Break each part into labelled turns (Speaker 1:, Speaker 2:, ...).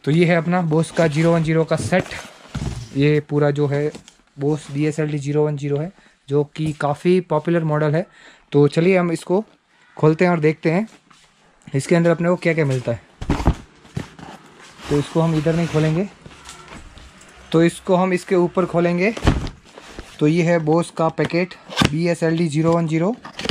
Speaker 1: तो ये है अपना बोस का 010 का सेट। ये पूरा जो है बोस BSLD 010 है, जो कि काफ़ी पॉपुलर मॉडल है। तो चलिए हम इसको खोलते हैं और देखते हैं इसके अंदर अपने को क्या क्या मिलता है। तो इसको हम इधर नहीं खोलेंगे, तो इसको हम इसके ऊपर खोलेंगे। तो ये है बोस का पैकेट BSLD 010।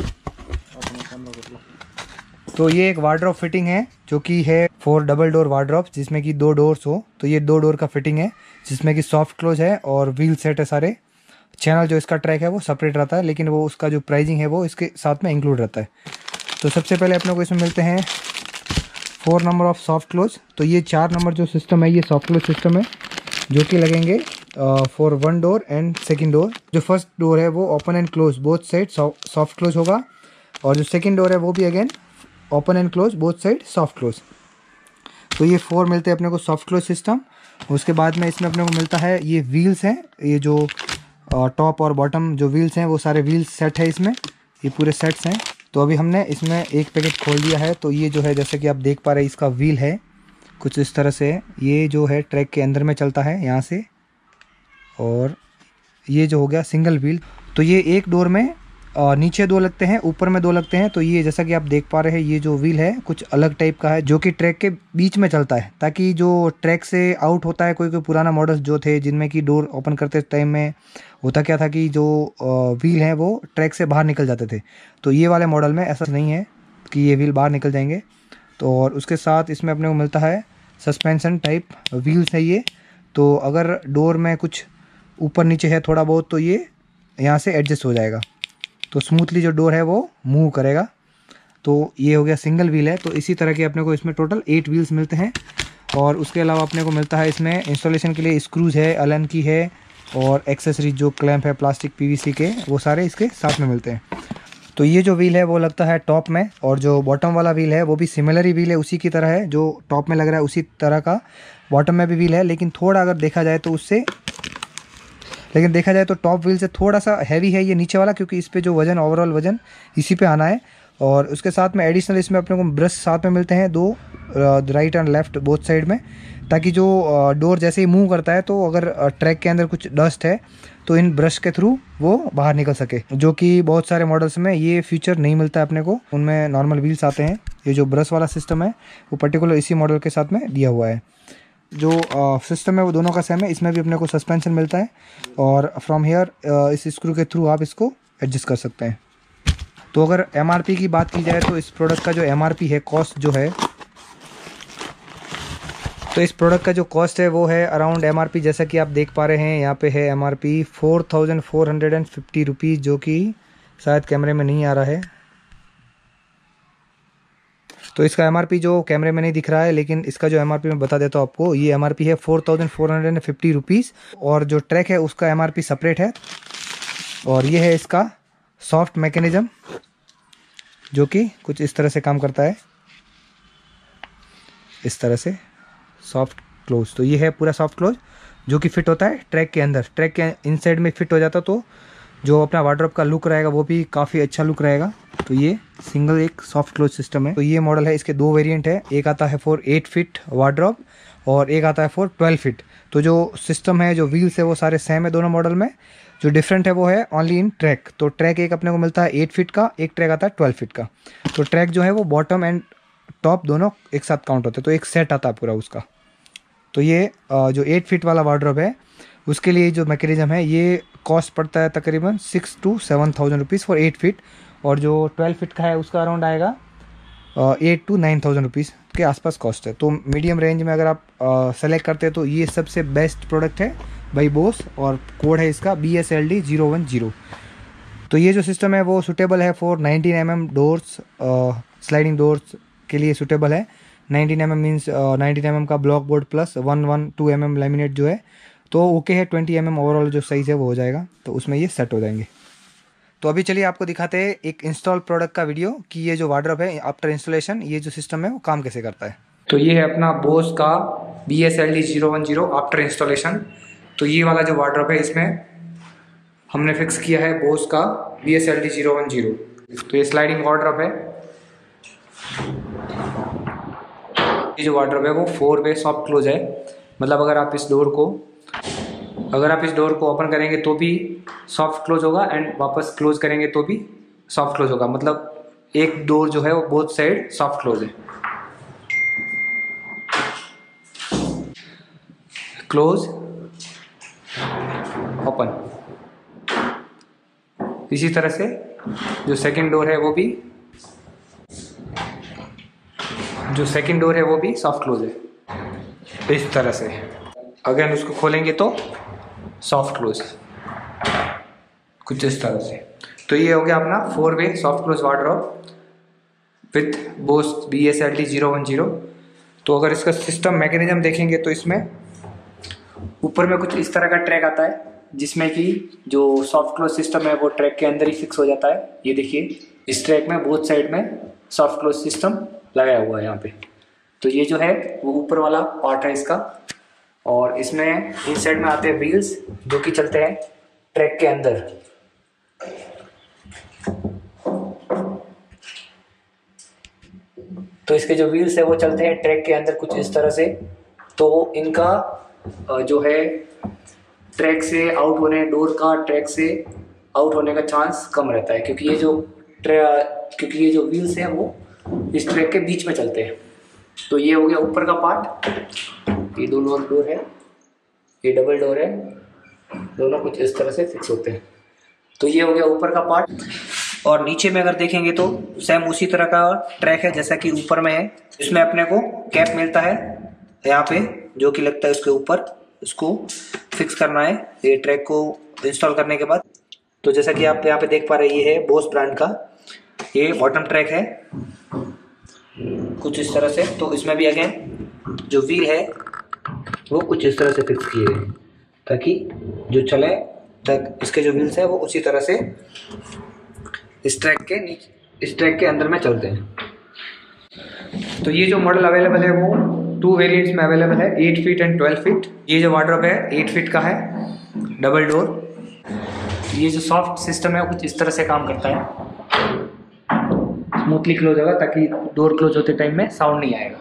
Speaker 1: तो ये एक वार्डरोब फिटिंग है, जो कि है 4 डबल डोर वार्डरोब, जिसमें कि 2 डोर्स हो। तो ये 2 डोर का फिटिंग है, जिसमें कि सॉफ्ट क्लोज है और व्हील सेट है सारे। चैनल जो इसका ट्रैक है वो सेपरेट रहता है, लेकिन वो उसका जो प्राइसिंग है वो इसके साथ में इंक्लूड रहता है। तो सबसे पहले अपने को इसमें मिलते हैं 4 नंबर ऑफ सॉफ्ट क्लोज। तो ये 4 नंबर जो सिस्टम है ये सॉफ्ट क्लोज सिस्टम है, जो कि लगेंगे for 1 door and second door. जो फर्स्ट डोर है वो open and close both side soft close होगा, और जो सेकेंड डोर है वो भी again open and close both side soft close. तो ये 4 मिलते हैं अपने को सॉफ्ट क्लोज सिस्टम। उसके बाद में इसमें अपने को मिलता है ये व्हील्स हैं, ये जो टॉप और बॉटम जो व्हील्स हैं वो सारे व्हील्स सेट है इसमें, ये पूरे सेट्स हैं। तो अभी हमने इसमें एक पैकेट खोल दिया है। तो ये जो है जैसे कि आप देख पा रहे हैं इसका व्हील है कुछ इस तरह से, ये जो है ट्रैक के अंदर में चलता है यहाँ से। और ये जो हो गया सिंगल व्हील। तो ये एक डोर में नीचे 2 लगते हैं, ऊपर में 2 लगते हैं। तो ये जैसा कि आप देख पा रहे हैं ये जो व्हील है कुछ अलग टाइप का है, जो कि ट्रैक के बीच में चलता है, ताकि जो ट्रैक से आउट होता है कोई कोई पुराना मॉडल्स जो थे जिनमें कि डोर ओपन करते टाइम में होता क्या था कि जो व्हील है वो ट्रैक से बाहर निकल जाते थे। तो ये वाले मॉडल में ऐसा नहीं है कि ये व्हील बाहर निकल जाएंगे। तो और उसके साथ इसमें अपने को मिलता है सस्पेंशन टाइप व्हील्स है ये। तो अगर डोर में कुछ ऊपर नीचे है थोड़ा बहुत, तो ये यहाँ से एडजस्ट हो जाएगा, तो स्मूथली जो डोर है वो मूव करेगा। तो ये हो गया सिंगल व्हील है। तो इसी तरह के अपने को इसमें टोटल 8 व्हील्स मिलते हैं। और उसके अलावा अपने को मिलता है इसमें इंस्टॉलेशन के लिए स्क्रूज है, अलन की है, और एक्सेसरीज जो क्लैंप है प्लास्टिक PVC के, वो सारे इसके साथ में मिलते हैं। तो ये जो व्हील है वो लगता है टॉप में, और जो बॉटम वाला व्हील है वो भी सिमिलर ही व्हील है, उसी की तरह है। जो टॉप में लग रहा है उसी तरह का बॉटम में भी व्हील है, लेकिन थोड़ा अगर देखा जाए तो टॉप व्हील से थोड़ा सा हैवी है ये नीचे वाला, क्योंकि इस पे जो वजन ओवरऑल वजन इसी पे आना है। और उसके साथ में एडिशनल इसमें अपने को ब्रश साथ में मिलते हैं 2, right and left both side में, ताकि जो डोर जैसे ही मूव करता है तो अगर ट्रैक के अंदर कुछ डस्ट है तो इन ब्रश के थ्रू वो बाहर निकल सके, जो कि बहुत सारे मॉडल्स में ये फीचर नहीं मिलता है अपने को, उनमें नॉर्मल व्हील्स आते हैं। ये जो ब्रश वाला सिस्टम है वो पर्टिकुलर इसी मॉडल के साथ में दिया हुआ है। जो सिस्टम है वो दोनों का सेम है। इसमें भी अपने को सस्पेंशन मिलता है, और फ्रॉम हेयर इस स्क्रू के थ्रू आप इसको एडजस्ट कर सकते हैं। तो अगर MRP की बात की जाए तो इस प्रोडक्ट का जो MRP है, कॉस्ट जो है, तो इस प्रोडक्ट का जो कॉस्ट है वो है अराउंड MRP जैसा कि आप देख पा रहे हैं यहाँ पे है MRP 4450 रुपीज़, जो कि शायद कैमरे में नहीं आ रहा है। तो इसका MRP जो कैमरे में नहीं दिख रहा है, लेकिन इसका जो MRP मैं बता देता हूँ आपको, ये MRP है 4450 रुपीज़। और जो ट्रैक है उसका MRP सेपरेट है। और ये है इसका सॉफ्ट मैकेनिज्म, जो कि कुछ इस तरह से काम करता है, इस तरह से सॉफ्ट क्लोज। तो ये है पूरा सॉफ्ट क्लोज जो कि फिट होता है ट्रैक के अंदर, ट्रैक के इनसाइड में फिट हो जाता, तो जो अपना वार्डरोब का लुक रहेगा वो भी काफ़ी अच्छा लुक रहेगा। तो ये सिंगल एक सॉफ्ट क्लोज सिस्टम है। तो ये मॉडल है, इसके 2 वेरिएंट है, एक आता है फॉर 8 फीट वार्डरोब और एक आता है फॉर 12 फीट। तो जो सिस्टम है, जो व्हील्स है वो सारे सेम है दोनों मॉडल में, जो डिफरेंट है वो है ओनली इन ट्रैक। तो ट्रैक एक अपने को मिलता है 8 फीट का, एक ट्रैक आता है 12 फीट का। तो ट्रैक जो है वो बॉटम एंड टॉप दोनों एक साथ काउंट होते हैं, तो एक सेट आता है पूरा उसका। तो ये जो 8 फीट वाला वार्डरोब है उसके लिए जो मैकेनिज्म है ये कॉस्ट पड़ता है तकरीबन 6 to 7,000 रुपीज़ फॉर 8 फीट, और जो 12 फीट का है उसका अराउंड आएगा 8 to 9,000 रुपीज़ के आसपास कॉस्ट है। तो मीडियम रेंज में अगर आप सेलेक्ट करते हैं तो ये सबसे बेस्ट प्रोडक्ट है बाई बोस, और कोड है इसका BSLD 010। तो ये जो सिस्टम है वो सुटेबल है for 19 mm doors, sliding doors के लिए सुटेबल है। 19 mm मीन्स 19 mm का block board plus 112 mm laminate जो है, तो ओके है। 20 mm ओवरऑल जो साइज़ है वो हो जाएगा, तो उसमें ये सेट हो जाएंगे। तो अभी चलिए आपको दिखाते हैं एक इंस्टॉल प्रोडक्ट का वीडियो कि ये जो वार्डरोब है आफ्टर इंस्टॉलेशन ये जो सिस्टम है वो काम कैसे करता है। तो ये है अपना बोस का BSLD 010 आफ्टर इंस्टॉलेशन। तो ये वाला जो वार्डरोब है इसमें हमने फिक्स किया है बोस का BSLD 010। तो ये स्लाइडिंग वार्डरोब है। ये जो वार्डरोब है वो 4 वे सॉफ्ट क्लोज है, मतलब अगर आप इस डोर को ओपन करेंगे तो भी सॉफ्ट क्लोज होगा एंड वापस क्लोज करेंगे तो भी सॉफ्ट क्लोज होगा, मतलब एक डोर जो है वो बोथ साइड सॉफ्ट क्लोज है। Close, open. इसी तरह से जो सेकंड डोर है वो भी सॉफ्ट क्लोज है, इस तरह से। अगर उसको खोलेंगे तो सॉफ्ट क्लोज, कुछ इस तरह से। तो ये हो गया अपना 4 way soft close wardrobe with Bose BSLT 010। तो अगर इसका सिस्टम मैकेनिज्म देखेंगे तो इसमें ऊपर में कुछ इस तरह का ट्रैक आता है, जिसमें कि जो सॉफ्ट क्लोज सिस्टम है वो ट्रैक के अंदर ही फिक्स हो जाता है। ये देखिए, इस ट्रैक में बोथ साइड में सॉफ्ट क्लोज सिस्टम लगाया हुआ है यहाँ पे। तो ये जो है वो ऊपर वाला पार्ट है इसका, और इसमें इस साइड में आते हैं व्हील्स जो कि चलते हैं ट्रैक के अंदर। तो इसके जो व्हील्स है वो चलते हैं ट्रैक के अंदर कुछ इस तरह से। तो इनका जो है ट्रैक से आउट होने, डोर का ट्रैक से आउट होने का चांस कम रहता है, क्योंकि ये जो व्हील्स हैं वो इस ट्रैक के बीच में चलते हैं। तो ये हो गया ऊपर का पार्ट, ये दोनों डोर है, ये डबल डोर है, दोनों कुछ इस तरह से फिक्स होते हैं। तो ये हो गया ऊपर का पार्ट। और नीचे में अगर देखेंगे तो सेम उसी तरह का ट्रैक है जैसा कि ऊपर में है। इसमें अपने को कैप मिलता है यहाँ पे, जो कि लगता है उसके ऊपर, इसको फिक्स करना है ये ट्रैक को इंस्टॉल करने के बाद। तो जैसा कि आप यहाँ पे देख पा रहे हैं, ये है बोस ब्रांड का ये बॉटम ट्रैक है कुछ इस तरह से। तो इसमें भी अगेन जो व्हील है वो कुछ इस तरह से फिक्स किए गए, ताकि जो चले तक इसके जो व्हील्स है वो उसी तरह से इस ट्रैक के अंदर में चलते हैं। तो ये जो मॉडल अवेलेबल है वो 2 वेरिएंट्स में अवेलेबल है, 8 फीट एंड 12 फीट। ये जो वार्डरोब है 8 फीट का है, डबल डोर। ये जो सॉफ्ट सिस्टम है वो कुछ इस तरह से काम करता है, स्मूथली क्लोज होगा ताकि डोर क्लोज होते टाइम में साउंड नहीं आएगा।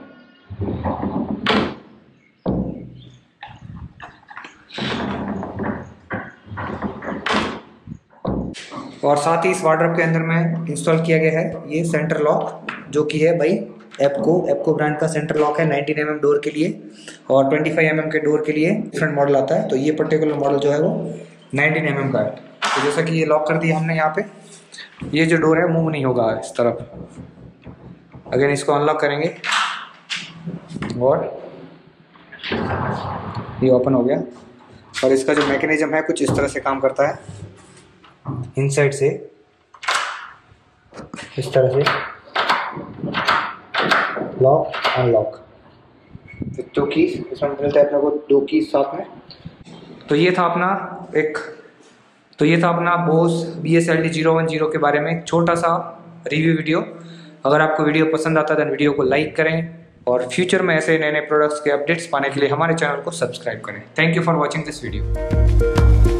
Speaker 1: और साथ ही इस वार्डरोब के अंदर में इंस्टॉल किया गया है ये सेंटर लॉक, जो कि है भाई एप्को ब्रांड का सेंटर लॉक है 19 mm डोर के लिए, और 25 mm के डोर के लिए डिफरेंट मॉडल आता है। तो ये पर्टिकुलर मॉडल जो है वो 19 mm का है। तो जैसा कि ये लॉक कर दिया हमने यहाँ पे, ये जो डोर है मूव नहीं होगा इस तरफ। अगर इसको अनलॉक करेंगे और ये ओपन हो गया। और इसका जो मैकेनिज्म है कुछ इस तरह से काम करता है, इनसाइड से इस तरह से लॉक अनलॉक, दो कीज इसमें मिलता है अपने को, 2 कीज साथ में। तो ये था अपना बोस BSLT 010 के बारे में एक छोटा सा रिव्यू वीडियो। अगर आपको वीडियो पसंद आता है तो वीडियो को लाइक करें, और फ्यूचर में ऐसे नए प्रोडक्ट्स के अपडेट्स पाने के लिए हमारे चैनल को सब्सक्राइब करें। Thank you for watching this video.